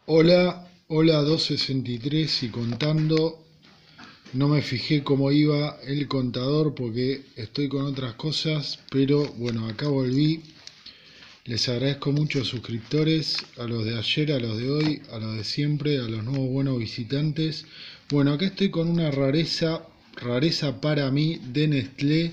Hola, hola 263 y contando. No me fijé cómo iba el contador porque estoy con otras cosas, pero bueno, acá volví. Les agradezco mucho a los suscriptores, a los de ayer, a los de hoy, a los de siempre, a los nuevos buenos visitantes. Bueno, acá estoy con una rareza para mí de Nestlé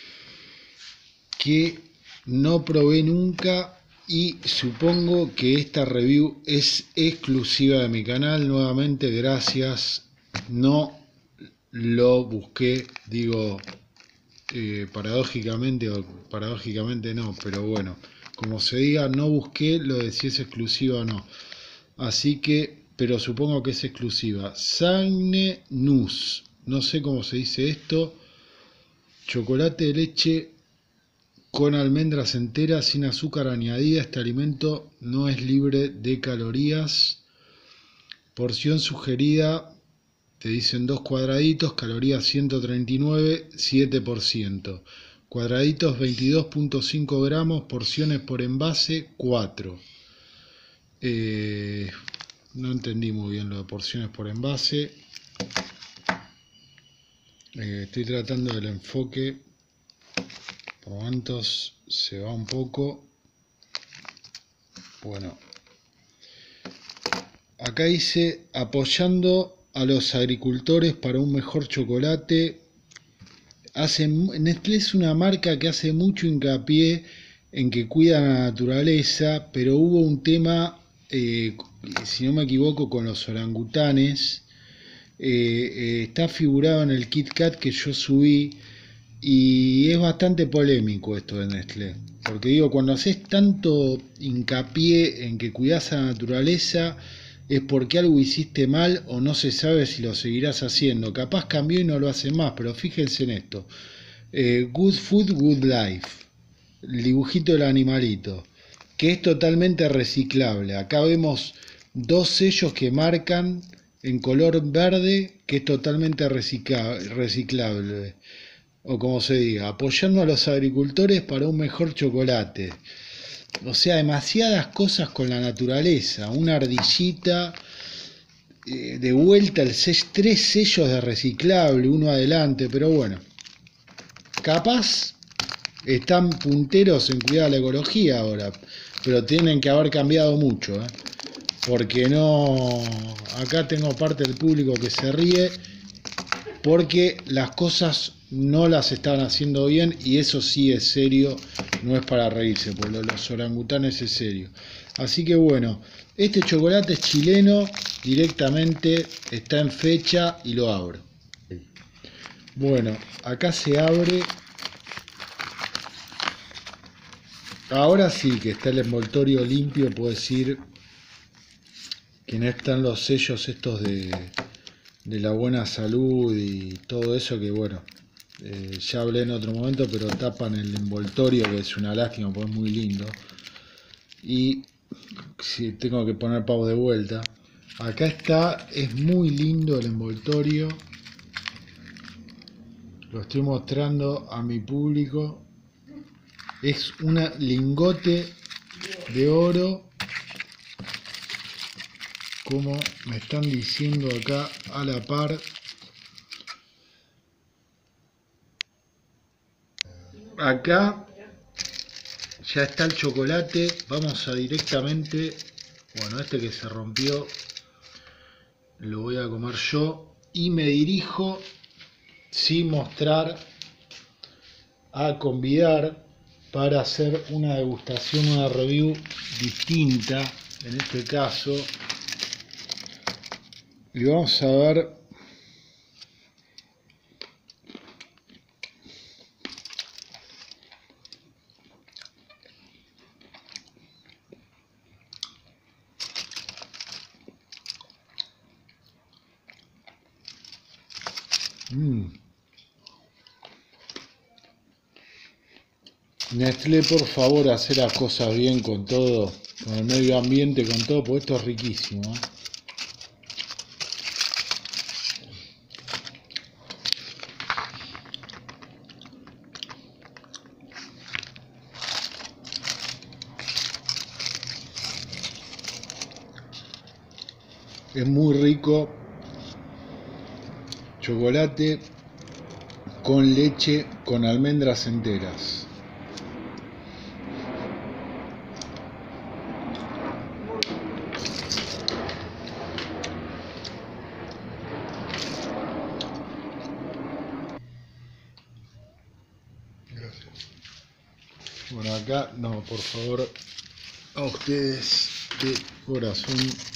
que no probé nunca. Y supongo que esta review es exclusiva de mi canal. Nuevamente, gracias. No lo busqué, digo, paradójicamente o paradójicamente no, pero bueno, como se diga, no busqué lo de si es exclusiva o no. Así que, pero supongo que es exclusiva. Sagne Nus, no sé cómo se dice esto. Chocolate de leche con almendras enteras sin azúcar añadida. Este alimento no es libre de calorías. Porción sugerida, te dicen 2 cuadraditos, calorías 139, 7%. Cuadraditos 22.5 gramos, porciones por envase 4. No entendí muy bien lo de porciones por envase. Estoy tratando del enfoque. Por momentos se va un poco. Bueno, acá dice apoyando a los agricultores para un mejor chocolate. Nestlé es una marca que hace mucho hincapié en que cuida la naturaleza, pero hubo un tema, si no me equivoco, con los orangutanes. Está figurado en el Kit Kat que yo subí y es bastante polémico esto de Nestlé. Porque digo, cuando haces tanto hincapié en que cuidas a la naturaleza, es porque algo hiciste mal o no se sabe si lo seguirás haciendo. Capaz cambió y no lo hace más, pero fíjense en esto. Good Food, Good Life. El dibujito del animalito. Que es totalmente reciclable. Acá vemos dos sellos que marcan en color verde que es totalmente reciclable. O como se diga, apoyando a los agricultores para un mejor chocolate. O sea, demasiadas cosas con la naturaleza. Una ardillita, de vuelta tres sellos de reciclable, uno adelante, pero bueno. Capaz están punteros en cuidar la ecología ahora, pero tienen que haber cambiado mucho, porque no. Acá tengo parte del público que se ríe porque las cosas no las están haciendo bien y eso sí es serio, no es para reírse, porque los orangutanes es serio. Así que bueno, este chocolate es chileno, directamente está en fecha y lo abro. Bueno, acá se abre. Ahora sí que está el envoltorio limpio, puedo decir que no están los sellos estos de la buena salud y todo eso que bueno, ya hablé en otro momento, pero tapan el envoltorio, que es una lástima porque es muy lindo. Y si tengo que poner pavo de vuelta, acá está, es muy lindo el envoltorio. Lo estoy mostrando a mi público. Es una lingote de oro, como me están diciendo acá a la par. Acá ya está el chocolate. Vamos a directamente, bueno, este que se rompió lo voy a comer yo y me dirijo sin mostrar a convidar para hacer una degustación, una review distinta en este caso. Y vamos a ver. Nestlé, por favor, hacer las cosas bien con todo, con el medio ambiente, con todo, porque esto es riquísimo. Es muy rico. Chocolate con leche con almendras enteras. Bueno, acá, no, por favor, a ustedes de corazón.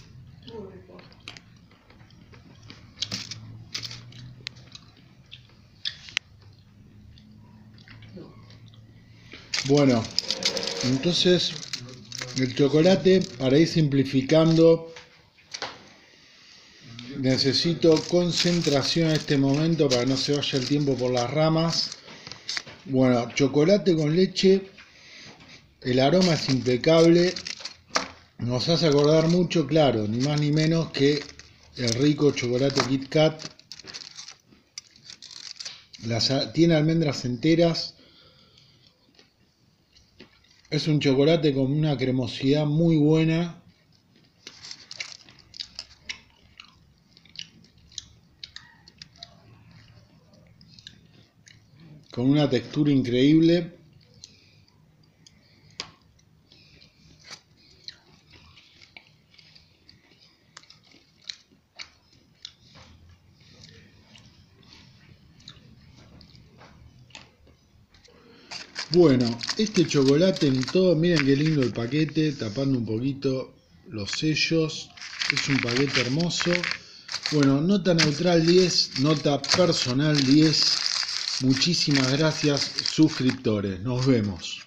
Bueno, entonces el chocolate, para ir simplificando, necesito concentración en este momento para que no se vaya el tiempo por las ramas. Bueno, chocolate con leche, el aroma es impecable, nos hace acordar mucho, claro, ni más ni menos que el rico chocolate Kit Kat. Tiene almendras enteras. Es un chocolate con una cremosidad muy buena. Con una textura increíble. Bueno, este chocolate en todo, miren qué lindo el paquete, tapando un poquito los sellos. Es un paquete hermoso. Bueno, nota neutral 10, nota personal 10. Muchísimas gracias, suscriptores. Nos vemos.